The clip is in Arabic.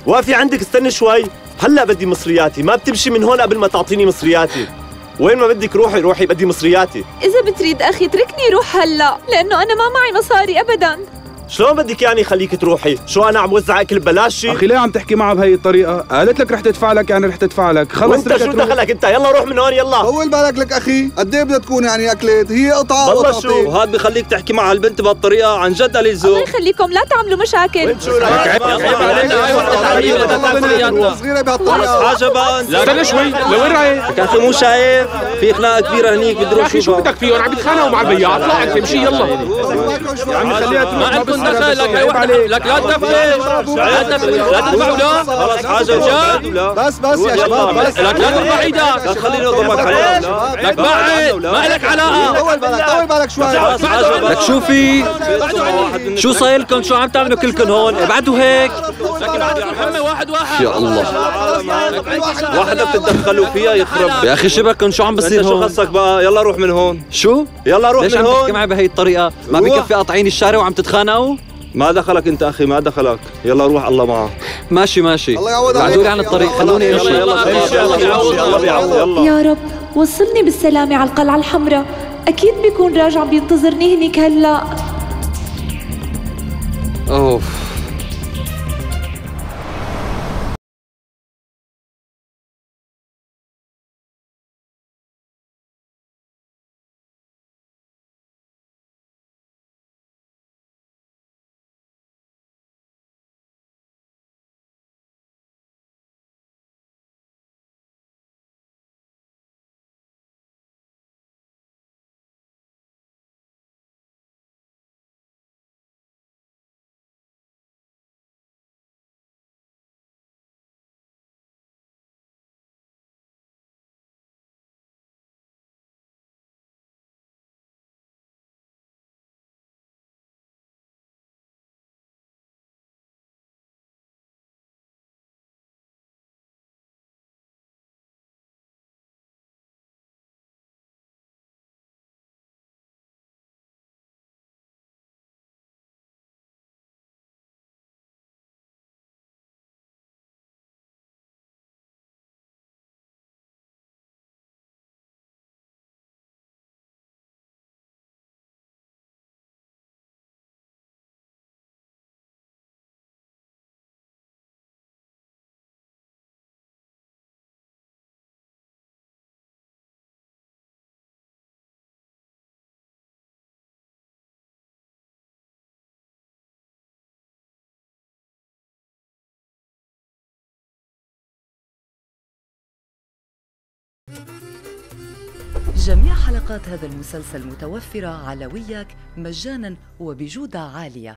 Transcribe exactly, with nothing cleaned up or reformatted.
وقفي عندك استني شوي. هلا بدي مصرياتي، ما بتمشي من هون قبل ما تعطيني مصرياتي. وين ما بدك روحي روحي، بدي مصرياتي. إذا بتريد أخي اتركني روح هلا، لأنه أنا ما معي مصاري أبداً. شلون بدك يعني خليك تروحي؟ شو أنا عم وزع أكل ببلاش؟ أخي ليه عم تحكي معها بهي الطريقة؟ قالت لك رح تدفع لك يعني رح تدفع لك، خلص. وأنت شو دخلك أنت؟ يلا روح من هون يلا. طول بالك لك أخي، قد إيه بدها تكون يعني أكلت؟ هي قطعة والله شو وهذا بخليك تحكي مع هالبنت بهالطريقة؟ عن جد قليل ذوق. الله يخليكم لا تعملوا مشاكل. وين شو رايك؟ صغيرة بهالطريقة. حاجة بقى. استنى شوي، لوين رايح؟ لك أخي مو شايف؟ في خناقة كبيرة هنيك بدي يا أخي شو بدك فيهم؟ عم يتخانقوا مع البياع، اطلع أنت امشي يلا. يا عمي خليها ما عندكم دخل. لك لك لا تدفع لا تدفع لا. خلص حاجة وجا. بس بس يا شباب بس. لك لا ترفع ايدك. لا خليني اضربك عليه. لك بعد ما لك علاقة. طول بالك طول بالك شوي. لك شوفي شو صاير لكم؟ شو عم تعملوا كلكم هون؟ ابعدوا هيك. واحد واحد يا الله. واحدة بتتدخلوا فيها يخرب. يا اخي شبكن شو عم بصير هون؟ شو خصك بقى؟ يلا روح من هون. شو؟ يلا روح من هون. ليش عم تحكي معي بهي الطريقة؟ ما بكفي قاطعين الشارع وعم تتخانقوا؟ ما دخلك انت اخي، ما دخلك. يلا روح الله معك. ماشي ماشي. الله يعوض عليك. بعدوا لي عن الطريق، خلوني امشي. يلا يلا يا رب وصلني بالسلامة على القلعة الحمراء، أكيد بيكون راجع بينتظرني هنيك هلا. اوف. جميع حلقات هذا المسلسل متوفرة على وياك مجانا وبجودة عالية.